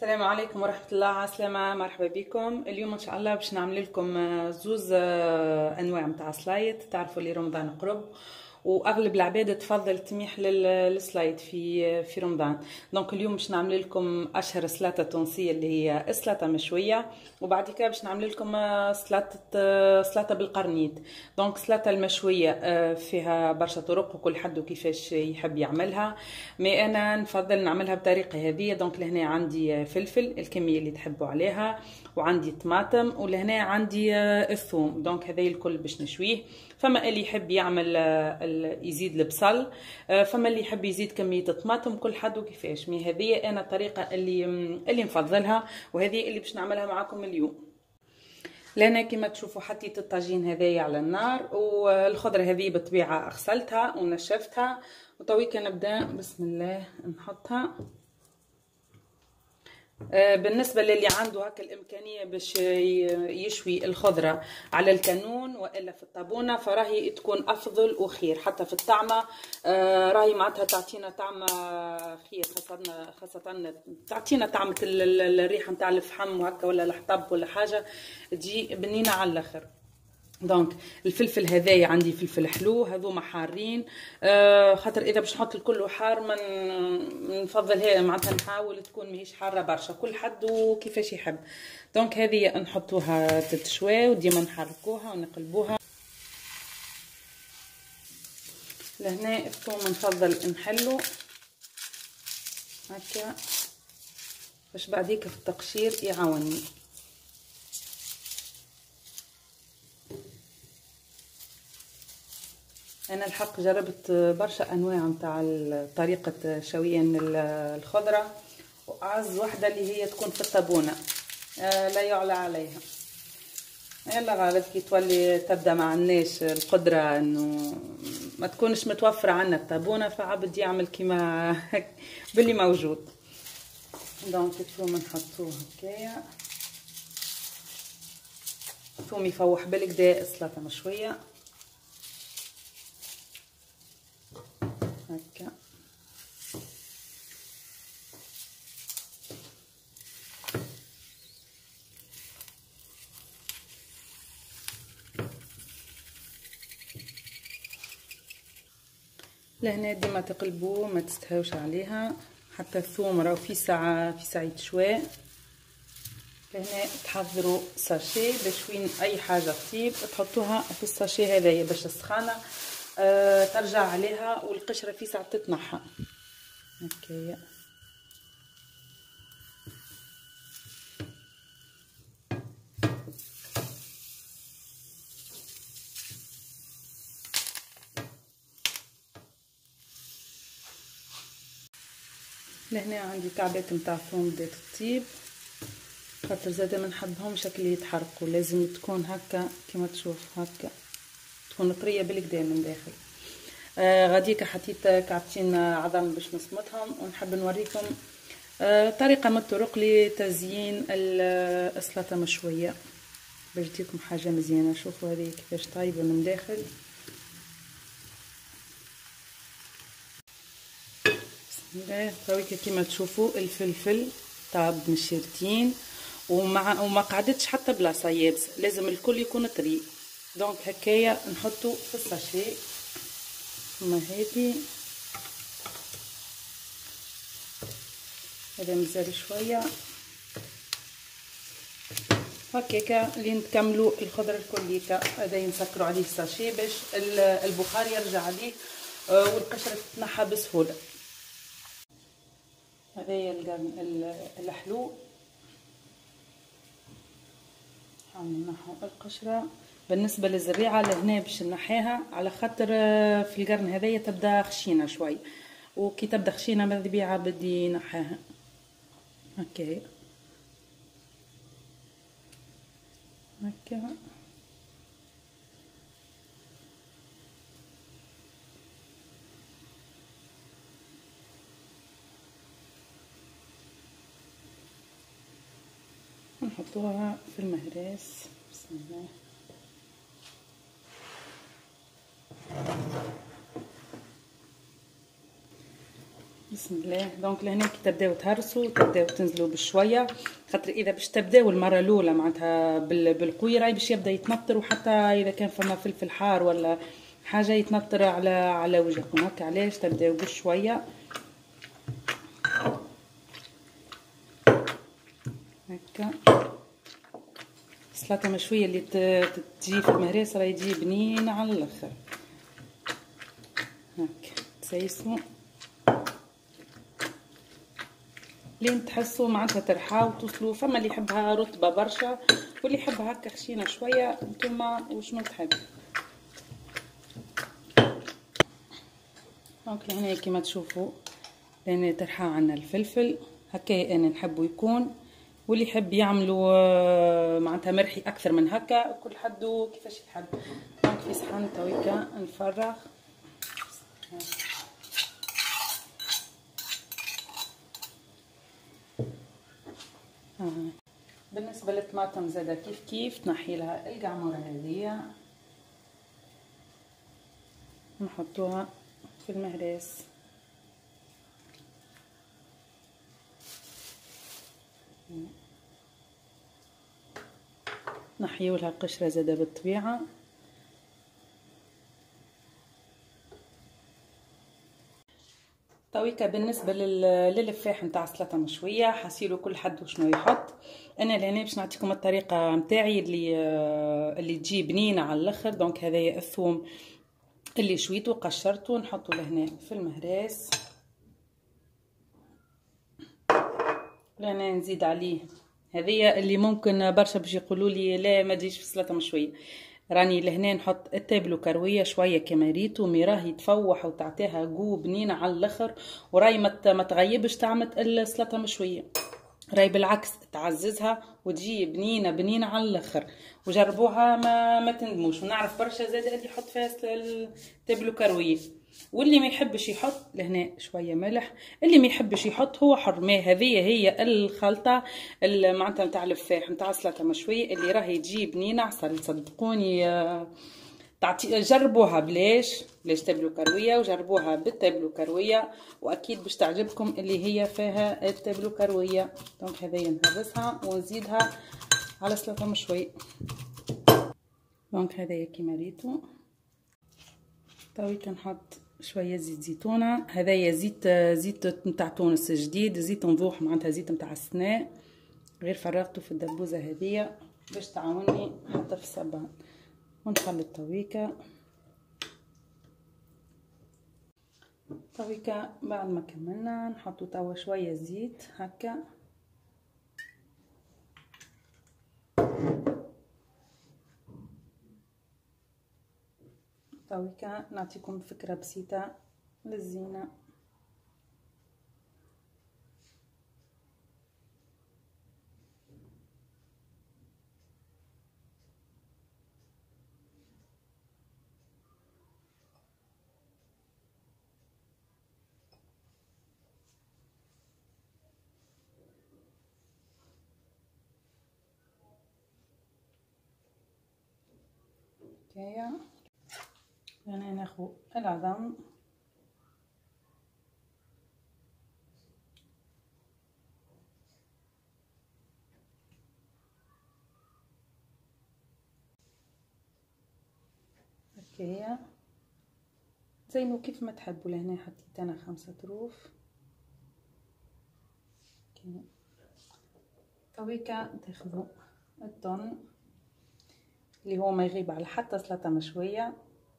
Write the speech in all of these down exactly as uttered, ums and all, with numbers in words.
السلام عليكم ورحمة الله عسلامة. مرحبا بكم. اليوم ان شاء الله باش نعمل لكم زوز انواع متاع سلايط. تعرفوا لي رمضان قرب واغلب العباد تفضل تميح للسلايط في في رمضان. دونك اليوم باش نعمل لكم اشهر سلطه تونسيه اللي هي سلطه مشويه، وبعد كده باش نعمل لكم سلطه سلطه بالقرنيط. دونك سلطه المشويه فيها برشا طرق وكل حد وكيفاش يحب يعملها، مي انا نفضل نعملها بطريقه هذه. دونك لهنا عندي فلفل الكميه اللي تحبوا عليها، وعندي طماطم، ولهنا عندي الثوم. دونك هذا الكل باش نشويه. فما اللي يحب يعمل يزيد البصل، فما اللي يحب يزيد كميه الطماطم، كل حد وكيفاش. مي هذه انا الطريقه اللي اللي نفضلها، وهذه اللي باش نعملها معكم اليوم. لأنا كما تشوفوا حطيت الطاجين هذايا على النار، والخضره هذه بالطبيعه غسلتها ونشفتها، وتويكا نبدا بسم الله نحطها. بالنسبة للي عنده هكا الإمكانية باش يشوي الخضرة على الكانون وإلا في الطابونة، فراهي تكون أفضل وخير. حتى في الطعمة راهي معناتها تعطينا طعمة خير، خاصة خاصة تعطينا طعمة الريحة نتاع الفحم وهكا ولا الحطب ولا حاجة تجي بنينة على الآخر. دونك الفلفل هذايا عندي فلفل حلو، هذوما حارين، آه خاطر اذا باش نحط الكل حار من نفضل هي معناتها نحاول تكون ماهيش حاره برشا، كل حد وكيفاش يحب. دونك هذه نحطوها تتشوي وديما نحركوها ونقلبوها. لهنا الثوم نفضل نحلو هكا باش بعديك في التقشير يعاوني. انا الحق جربت برشا انواع نتاع طريقه شويان الخضره، واعز وحده اللي هي تكون في الطابونه، آه لا يعلى عليها. يلا غالب كي تولي تبدا ما عندناش القدره انه ما تكونش متوفره عنا الطابونه، فعبد يعمل كيما باللي موجود. دونك الثوم نحطوه هكايا، الثوم يفوح بالكدا السلطه مشويه هكا. لهنا ديما تقلبوه ما تستهوش عليها، حتى الثوم راهو في ساعه في ساعه شوي. لهنا تحضروا ساشي باش وين اي حاجه تطيب تحطوها في الساشي هذايا باش السخانه أه ترجع عليها والقشره في ساعه تتنحى هكايا. لهنا عندي كعبات نتاع ثوم بدات تطيب، خاطر زاده ما نحبهمش هكا اللي يتحرقوا، لازم تكون هكا كما تشوف هكا تكون طريه بالكدا من داخل. آه غاديكا حطيت كعبتين عظم باش نصمتهم، ونحب نوريكم آه طريقه من الطرق لتزيين السلطه مشويه باش تجيكم حاجه مزيانه. شوفوا هذه كيفاش طايبه من داخل. بسم الله. تويكا كيما تشوفوا الفلفل طاب مشيرتين، ومع وما قعدتش حتى بلاصه يابسه، لازم الكل يكون طري. دونك هكايا نحطو في الساشي. ثم هذه هذا مازال شويه هكاكا لين نكملوا الخضره الكليته. هذا ينسكروا عليه الساشي باش البخار يرجع عليه والقشره تتنحى بسهوله. هذايا القرن الحلو نحاول نحو القشره. بالنسبه للزريعه لهنا باش نحيها على خاطر في القرن هذايا تبدا خشينه شوي، وكي تبدا خشينه ماذا بيها بدي نحيها هكايا هكا. نحطوها في المهراس. بسم الله. بسم الله. دونك لهنا كي تبداو تهرسوا تبداو تنزلوا بشويه، خاطر اذا باش تبداو المره الاولى معناتها بالقوي راهي باش يبدا يتنطر، وحتى اذا كان فما فلفل حار ولا حاجه يتنطر على على وجهكم. هكا علاش تبداو بشويه هكا. السلطه مشويه اللي تجي في المهريس راهي تجي بنينه على الاخر. هكا تسيسوا لين تحسوا معناتها ترحاو توصلوا. فما اللي يحبها رطبه برشا واللي يحبها هكا خشينه شويه، نتوما وشنو تحب. دونك هنا كيما تشوفوا لين ترحى عنا الفلفل هكا انا نحبو يكون، واللي يحب يعملوا معناتها مرحي اكثر من هكا كل حد كيفاش يحب. دونك في صحن تويكا نفرغ. آه. بالنسبه للطماطم زاده كيف كيف تنحي لها القعموره هذيا نحطوها في المهريس. نحيو لها القشره زاده بالطبيعه. تويكا بالنسبه للفاح نتاع السلطه مشويه حسيلو كل حد وشنو يحط. انا لهنا باش نعطيكم الطريقه نتاعي اللي اللي تجي بنينه على الاخر. دونك هذايا الثوم اللي شويته قشرته نحطه لهنا في المهراس. لهنا نزيد عليه هذيا اللي ممكن برشا باش يقولوا لي لا ما تجيش في السلطه مشويه، راني لهنا نحط التابلو كرويه شويه كما ريتو مي راهي تفوح وتعطيها جو بنينه على الاخر، وراي ما تغيبش تعمل السلطه مشويه، راي بالعكس تعززها وتجي بنينه بنينه على الاخر. وجربوها ما ما تندموش. ونعرف برشا زاد اللي يحط فيها التابلو كرويه، واللي ما يحبش يحط لهنا شويه ملح، اللي ما يحبش يحط هو حر. ما هذه هي الخلطه معناتها نتاع الفاح نتاع السلطه مشويه اللي راهي تجي بنينه عسل. صدقوني تعطي جربوها بلاش بلاش تابلو كرويه، وجربوها بالتابلو كرويه واكيد باش تعجبكم اللي هي فيها التابلو كرويه. دونك هذيا نهرسها ونزيدها على السلطه مشويه. دونك هذايا كيما ريتو. تويك نحط شويه زيت زيتونه. هذايا زيت زيت نتاع تونس جديد، زيت نضوح معناتها زيت نتاع السناء، غير فرغته في الدبوزه هذيا باش تعاوني حتى في الصبان. ونخلي التويكه. تويكه بعد ما كملنا نحطو توا شويه زيت هكا. تويكا نعطيكم فكرة بسيطة للزينة. هكايا يعني ناخذ العظم هكايا زينو كيف ما تحبوا. لهنا حطيت انا خمسة طروف. تويكا تاخذوا التون اللي هو ما يغيب على حتى سلطه مشويه.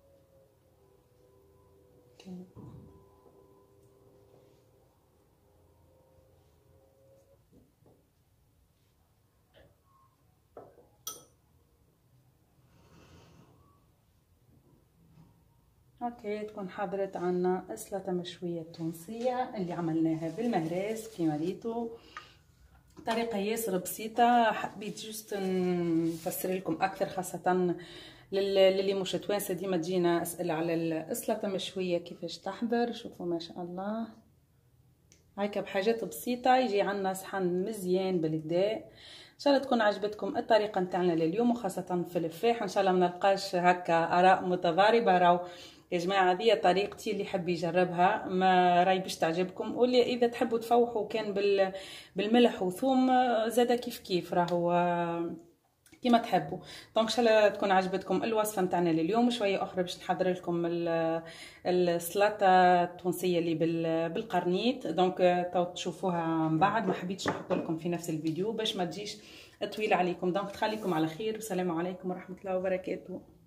اوكي تكون حضرت عنا السلطه مشويه التونسيه اللي عملناها بالمهراس كيما ريتو. طريقه ياسر بسيطه، حبيت جوست نفسر لكم اكثر خاصه للي مش توانسه ديما تجينا اسئله على السلطه مشويه كيفاش تحضر. شوفوا ما شاء الله هيك بحاجات بسيطه يجي عنا صحن مزيان بالكدا. ان شاء الله تكون عجبتكم الطريقه نتاعنا لليوم، وخاصه في الفاح ان شاء الله ما نلقاش هكا اراء متضاربه راهو يا جماعه هذه طريقتي، اللي يحب يجربها ما راي باش تعجبكم، واللي اذا تحبوا تفوحوا كان بال بالملح وثوم زاده كيف كيف راهو كيما تحبوا. دونك ان شاء الله تكون عجبتكم الوصفه نتاعنا لليوم. شويه اخرى باش نحضر لكم السلطه التونسيه اللي بالقرنيط، دونك تو تشوفوها من بعد، ما حبيتش نحط لكم في نفس الفيديو باش ما تجيش طويله عليكم. دونك تخليكم على خير، والسلام عليكم ورحمه الله وبركاته.